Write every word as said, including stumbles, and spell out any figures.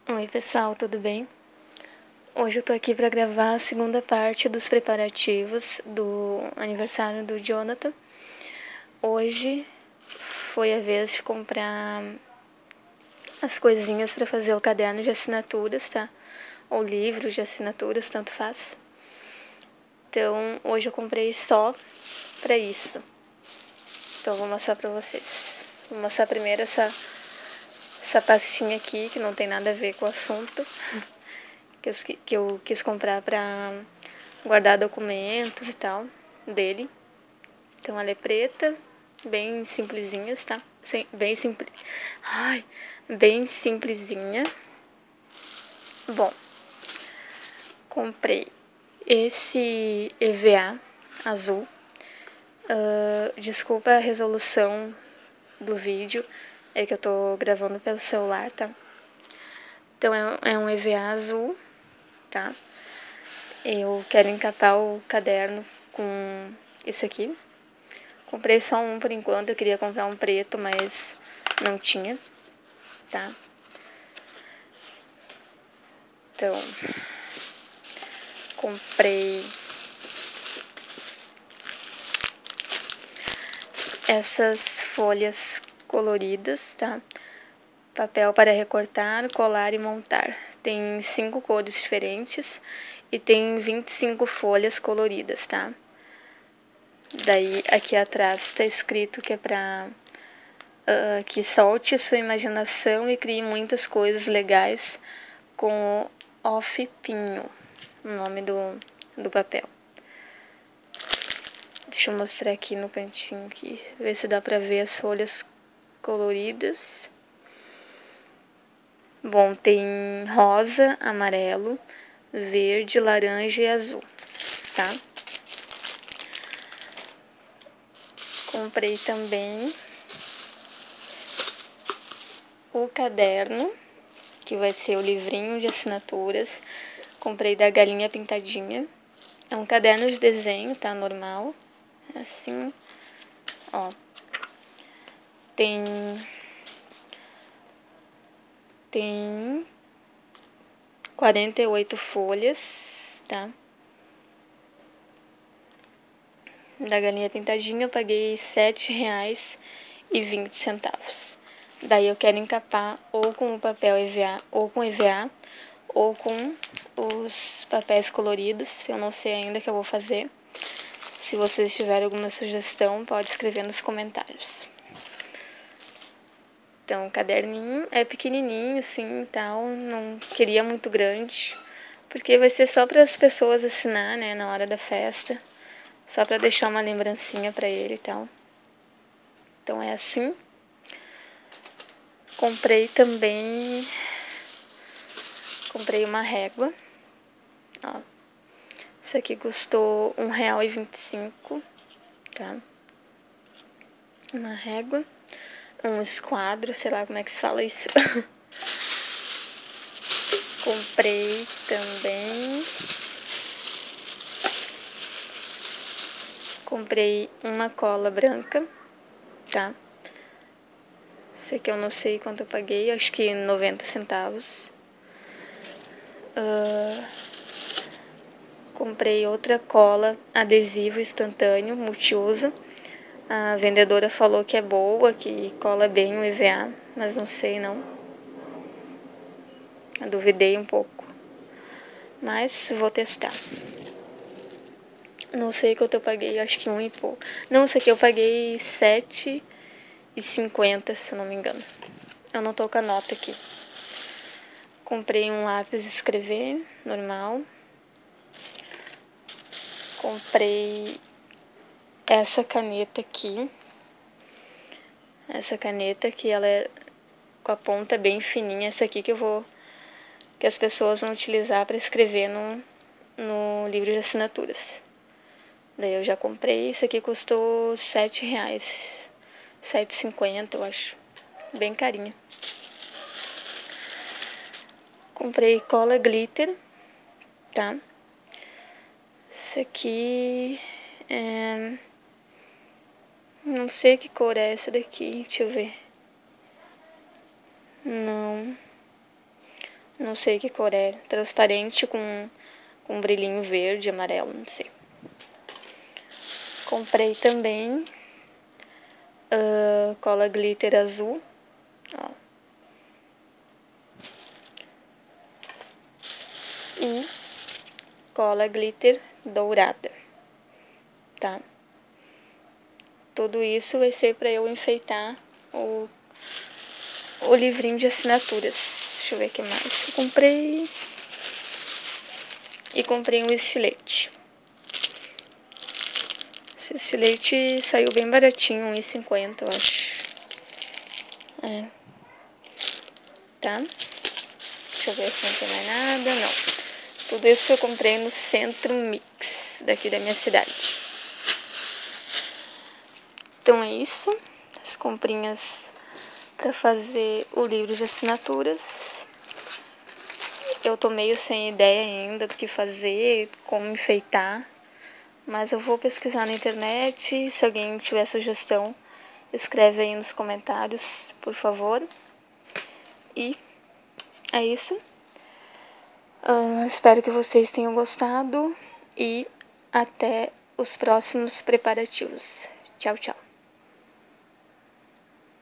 Oi pessoal, tudo bem? Hoje eu tô aqui pra gravar a segunda parte dos preparativos do aniversário do Jonathan. Hoje foi a vez de comprar as coisinhas pra fazer o caderno de assinaturas, tá? Ou livro de assinaturas, tanto faz. Então hoje eu comprei só pra isso. Então eu vou mostrar pra vocês. Vou mostrar primeiro essa, essa pastinha aqui, que não tem nada a ver com o assunto. Que eu, que eu quis comprar pra guardar documentos e tal dele. Então ela é preta, bem simplesinhas, tá? Sim, bem simples. Ai, bem simplesinha. Bom, comprei esse E V A azul. Uh, desculpa a resolução do vídeo, é que eu tô gravando pelo celular, tá? Então é, é um E V A azul, tá? Eu quero encapar o caderno com isso aqui. Comprei só um por enquanto, eu queria comprar um preto, mas não tinha, tá? Então, comprei essas folhas coloridas, tá? Papel para recortar, colar e montar. Tem cinco cores diferentes e tem vinte e cinco folhas coloridas, tá? Daí aqui atrás tá escrito que é pra uh, que solte sua imaginação e crie muitas coisas legais com o Off Pinho, o nome do, do papel. Deixa eu mostrar aqui no cantinho aqui, ver se dá pra ver as folhas coloridas. Bom, tem rosa, amarelo, verde, laranja e azul, tá? Comprei também o caderno, que vai ser o livrinho de assinaturas. Comprei da Galinha Pintadinha. É um caderno de desenho, tá? Normal. Assim, ó. Tem... Tem quarenta e oito folhas, tá? Da Galinha Pintadinha eu paguei sete reais e vinte centavos. Daí eu quero encapar ou com o papel E V A, ou com E V A, ou com os papéis coloridos. Eu não sei ainda o que eu vou fazer. Se vocês tiverem alguma sugestão, pode escrever nos comentários. Então, o caderninho é pequenininho, assim, e tal. Não queria muito grande, porque vai ser só para as pessoas assinar, né, na hora da festa. Só para deixar uma lembrancinha para ele e tal. Então, é assim. Comprei também... Comprei uma régua. Ó. Isso aqui custou um real e vinte e cinco, tá? Uma régua. Um esquadro, sei lá como é que se fala isso. Comprei também... Comprei uma cola branca, tá? Isso aqui eu não sei quanto eu paguei, acho que noventa centavos. Uh, comprei outra cola adesivo instantâneo, multiuso. A vendedora falou que é boa, que cola bem o E V A, mas não sei não. Eu duvidei um pouco. Mas vou testar. Não sei quanto eu paguei, acho que um e pouco. Não, isso aqui eu paguei sete e cinquenta, se eu não me engano. Eu não tô com a nota aqui. Comprei um lápis de escrever, normal. Comprei essa caneta aqui. Essa caneta que ela é com a ponta bem fininha. Essa aqui que eu vou... que as pessoas vão utilizar para escrever no, no livro de assinaturas. Daí eu já comprei. Esse aqui custou sete reais. sete e cinquenta, eu acho. Bem carinha. Comprei cola glitter, tá? Isso aqui é... não sei que cor é essa daqui, deixa eu ver. Não. Não sei que cor é. Transparente com, com um brilhinho verde, amarelo, não sei. Comprei também uh, cola glitter azul. Ó. E cola glitter dourada. Tá? Tudo isso vai ser para eu enfeitar o, o livrinho de assinaturas. Deixa eu ver o que mais. Eu comprei. E comprei um estilete. Esse estilete saiu bem baratinho, um real e cinquenta, eu acho. É. Tá? Deixa eu ver se não tem mais nada. Não. Tudo isso eu comprei no Centro Mix, daqui da minha cidade. Então é isso. As comprinhas para fazer o livro de assinaturas. Eu tô meio sem ideia ainda do que fazer, como enfeitar. Mas eu vou pesquisar na internet. Se alguém tiver sugestão, escreve aí nos comentários, por favor. E é isso. Uh, espero que vocês tenham gostado. E até os próximos preparativos. Tchau, tchau.